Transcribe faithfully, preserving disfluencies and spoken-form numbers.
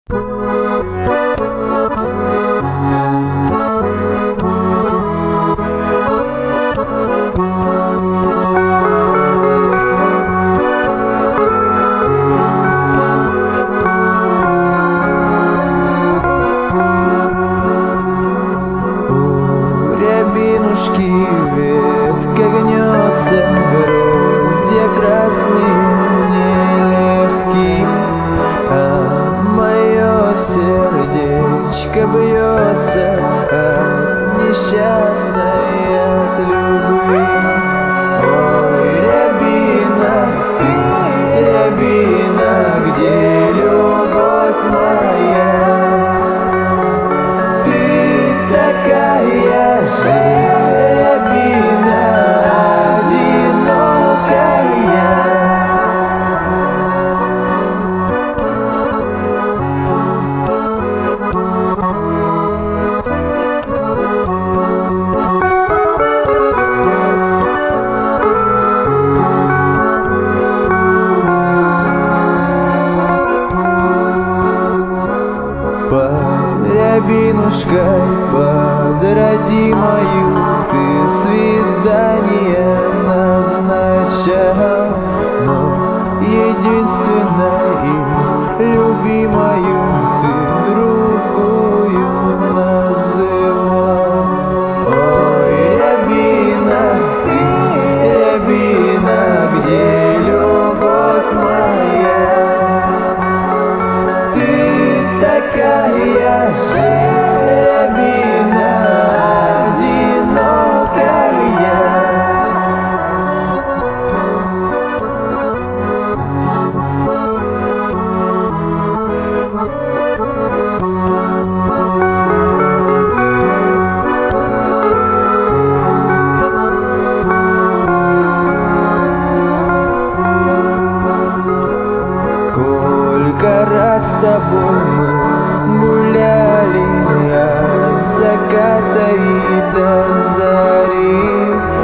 Ветка гнется, гроздья красные нелегкие, а мое сердечко бьется от несчастной, от любви. Ой, рябина, ты, рябина, где любовь моя? Ты такая же под рябинушкой, под родимою ты свидание назначал, но единственной любимою ты другую называл. Ой, рябина, ты, рябина, где любовь моя? Такая же рябина, одинокая. Сколько раз с тобой мы гуляли от заката и до зари,